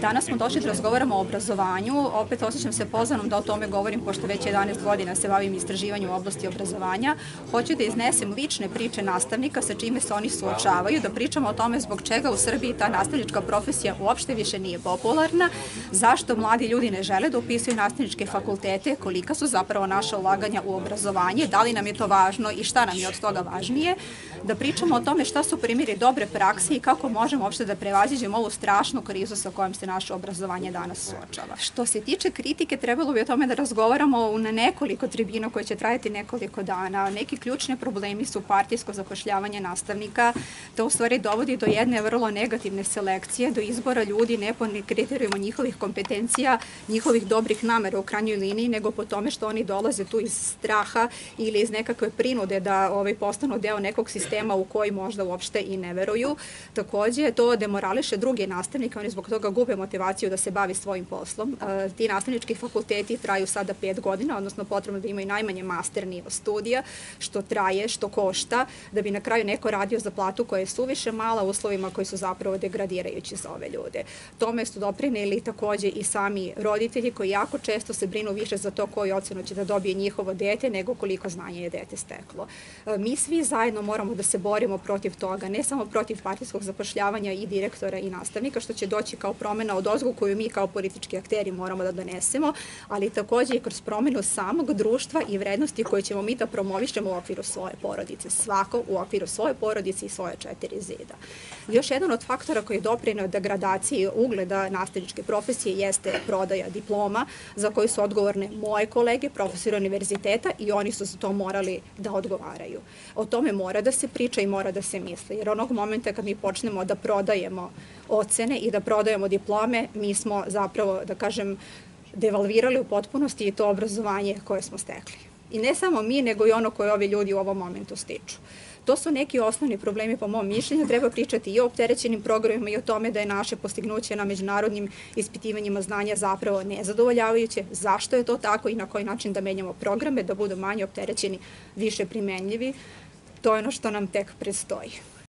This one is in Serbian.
Danas smo došli da razgovaramo o obrazovanju. Opet osjećam se pozvanom da o tome govorim, pošto već 11 godina se bavim istraživanjem u oblasti obrazovanja. Hoću da iznesem lične priče nastavnika sa čime se oni suočavaju, da pričamo o tome zbog čega u Srbiji ta nastavnička profesija uopšte više nije popularna, zašto mladi ljudi ne žele da upisuju nastavničke fakultete, kolika su zapravo naša ulaganja u obrazovanje, da li nam je to važno i šta nam je od toga važnije, da pričamo o tome šta su primjeri dobre prakse i kako možemo uopšte da prevaziđemo ovu strašnu krizu sa kojom se naše obrazovanje danas suočava. Što se tiče kritike, trebalo bi o tome da razgovaramo na nekoliko tribina koje će trajati nekoliko dana. Neki ključni problemi su partijsko zapošljavanje nastavnika. To u stvari dovodi do jedne vrlo negativne selekcije, do izbora ljudi ne po kriterijuma njihovih kompetencija, njihovih dobrih namera u krajnjoj liniji, nego po tome što oni dolaze tu iz straha ili iz nekakve prinude da postanu deo nekog sistema u koji možda uopšte i ne veruju. Takođe, to demorališe druge nastavnike, oni zbog toga gube motivaciju da se bavi svojim poslom. Ti nastavnički fakulteti traju sada 5 godina, odnosno potrebno da imaju najmanje master nivo studija, što traje, što košta, da bi na kraju neko radio za platu koja je suviše mala, uslovima koji su zapravo degradirajući za ove ljude. Tome su doprineli takođe i sami roditelji koji jako često se brinu više za to koju ocenu će da dobije njihovo dete nego koliko znanja je dete steklo. Mi svi zajedno moramo da se borimo protiv toga, ne samo protiv partijskog zapošljavanja i direktora i nastavnika, što će doći kao promena odozgo koju mi kao politički akteri moramo da donesemo, ali takođe i kroz promenu samog društva i vrednosti koje ćemo mi da promovišemo u okviru svoje porodice, svako u okviru svoje porodice i svoje 4 zida. Još jedan od faktora koji je doprineo degradaciji ugleda nastavničke profesije jeste prodaja diploma, za koju su odgovorne moje kolege, profesori univerziteta, i oni su za to morali da odgovaraju. O tome mora da se priča i mora da se misli, jer onog momenta kad mi počnemo da prodajemo ocene i da prodajemo diplome, mi smo zapravo, da kažem, devalvirali u potpunosti i to obrazovanje koje smo stekli. I ne samo mi, nego i ono koje ovi ljudi u ovom momentu stiču. To su neki osnovni problemi po mom mišljenju. Treba pričati i o opterećenim programima i o tome da je naše postignuće na međunarodnim ispitivanjima znanja zapravo nezadovoljavajuće. Zašto je to tako i na koji način da menjamo programe, da budu manje opterećeni, više primenljivi. To je ono što nam tek predstoji.